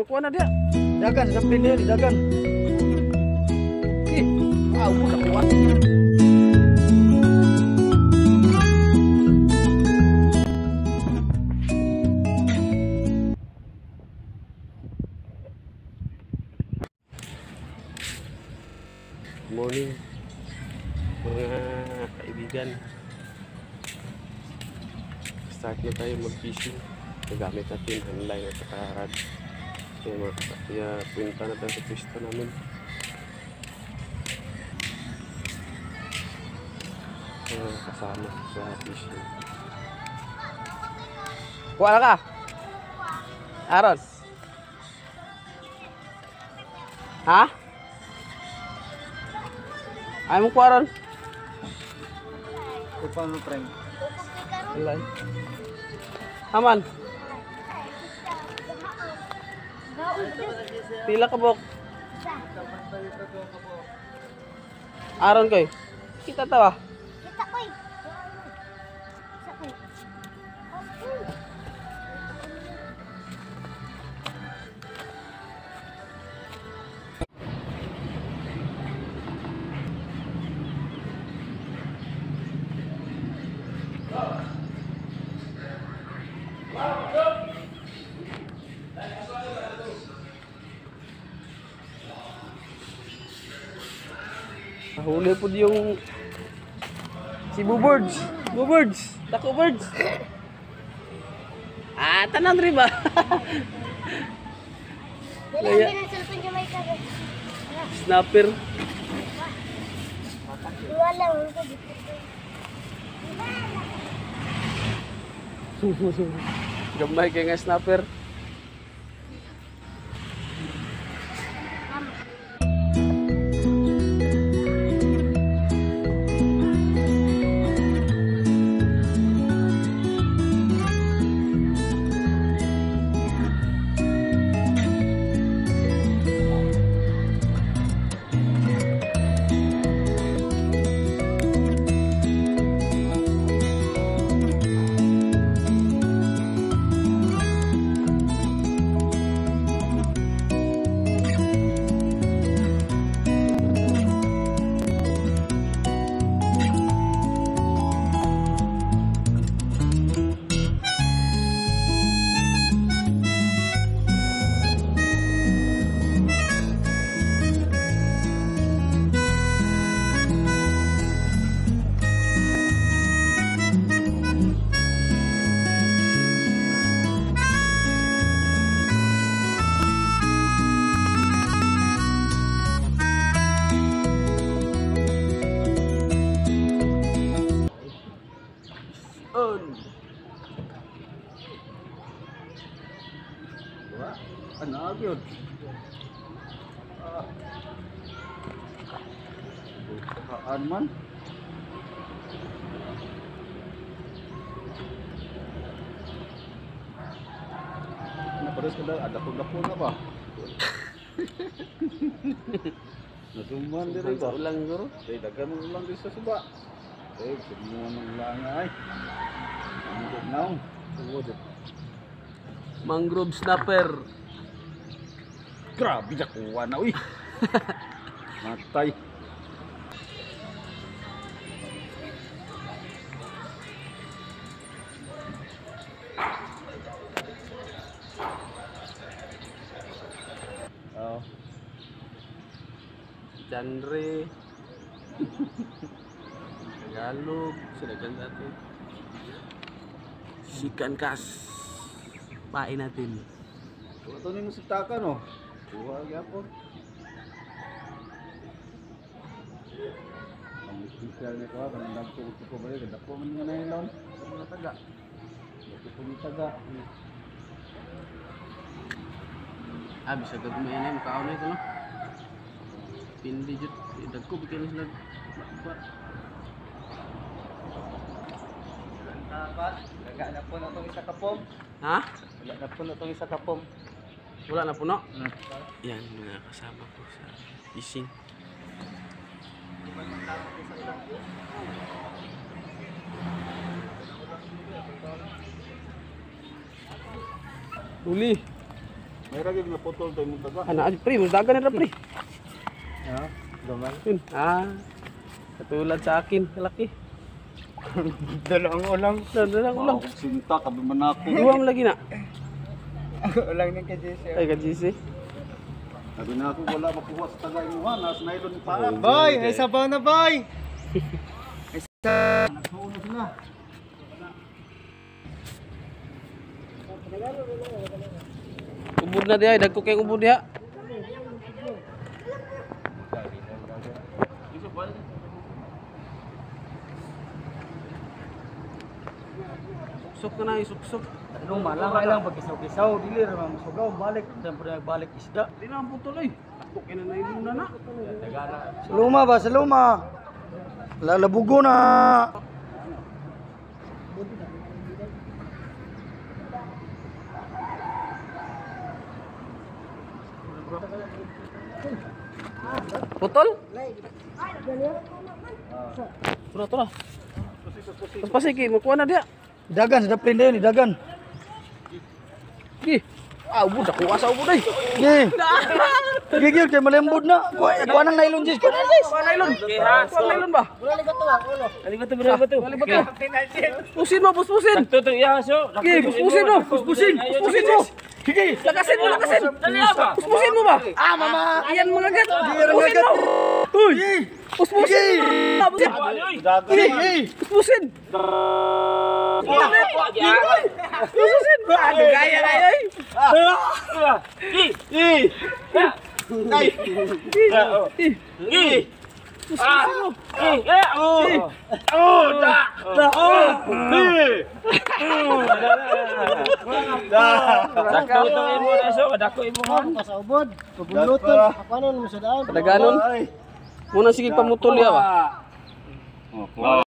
kuha na dia. Dagan, daplin dia, dagan. Ih, udah kuat. Morning mga kaibigan, start na tayo mag-fishing gamit natin handline at saka rod. Kaya punta na tayo sa pista namin. Kasama sa fishing. Kuha na ka Aaron, ha? Ayaw mo kuha ron? Paano, friend? Alay. Aman. Pila ka bok? Aaron koy. Kita tawa. Kita koy. Huli po yung si Boo-Birds. Boo-Birds. Tako birds. Tanan rin ba? Dali ang cellphone Jamaica. Snapper. Wala mo ko dito. Gamay kay nga snapper. Ano yun? Bukaan man. Naparos ka daw, adapog-dapo na ba? Nasumban din rin ba? Ulang guro. Dagan mo ulang din sa suba. Semua ng langay. Ang now. Mangrove snapper. Grabe na kuha na, uy. Matay. Oh. Genre. Tagalog. Silagan natin. Ikan kas. Pain natin. Ito ni mo sitakan, oh. Kuha gyapon. Ang special ni ko, kanang dagko ko ba yun, dagko man nga nylon, mga taga. Dagko po ni taga. Bisa gagmay na yung kaon na ito, no? Pindi jud. Dagko bikin sila. Dapat, daga na po na itong isa kapom. Ha? Wala na po na itong isa kapom. Wala na puno? Yan, mga kasama ko sa fishing. Huli. May ragig na putol tayo mong taga. Ana pre, mas dagan na pre. Ha? Gamay. Yun. Katulad sa akin, kalaki. Dalawang ulang. Dalang ulang. Sinta, kabi man ako. Duwam lagi na. Ulang ng KJC. Ay ka GC. Sabi na ako, wala makuha sa taga imuha. Nas nylon yung paa. Boy, may sabaw na boy. Nagsuuno sila. Ubod na diha, dagko kay ubod diha. Suksok ka na, suksok. Luma lang lang pagkisaw-kisaw, dili ra man sugaw balik, siyempre nagbalik isda. Di na ang putol ay. Ako kay na nailuna na. Sa luma ba, sa luma. Lalabugo na. Putol? Tura, tura. Pas pasik, makuha na dia. Dagan sa daplin dayon, dagan. Gi. Ubod ako asa ubod ay. Gi. Gigil kay malembod na. Kuha nang nylon jis. Kuha nang Kuha nylon. Kuha nylon ba? Ali ba to, bro? Wali ba to? Puspusin mo, puspusin. Tutu ya, so. Gi, puspusin mo. Puspusin mo. Gi, lakasin mo, lakasin. Puspusin mo ba? Mama. Iyan mga gat. Iyan mga Puspusin gat. mo. Uy. Puspusin. Puspusin. Puspusin. Puspusin. Aduh, gaya na ay. Kadaganon. Muna sige pamutol ya ba?